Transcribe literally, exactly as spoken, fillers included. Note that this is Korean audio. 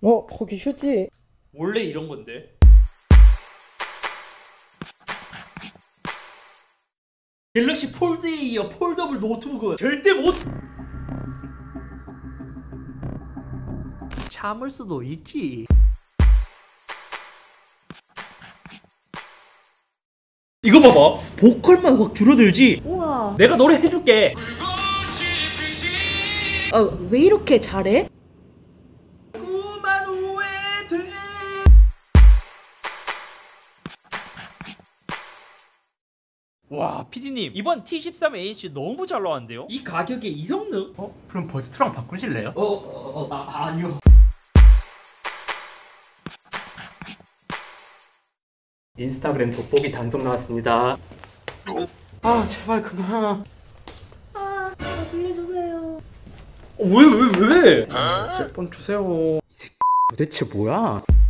어? 거기 휴지. 원래 이런 건데. 갤럭시 폴드에 이어 폴더블 노트북은 절대 못 참을 수도 있지. 이거 봐봐, 보컬만 확 줄어들지. 우와. 내가 노래 해줄게. 아, 왜 이렇게 잘해? 그만 후회돼. 와, 피디님 이번 티 십삼 에이치 너무 잘 나왔는데요? 이 가격에 이 성능? 어? 그럼 버즈투랑 바꾸실래요? 어, 어, 어, 아, 아니요. 인스타그램 돋보기 단속 나왔습니다. 아 제발 그만. 아, 저 빌려주세요. 왜, 왜, 왜? 제 폰 주세요. 이 새끼 도대체 뭐야?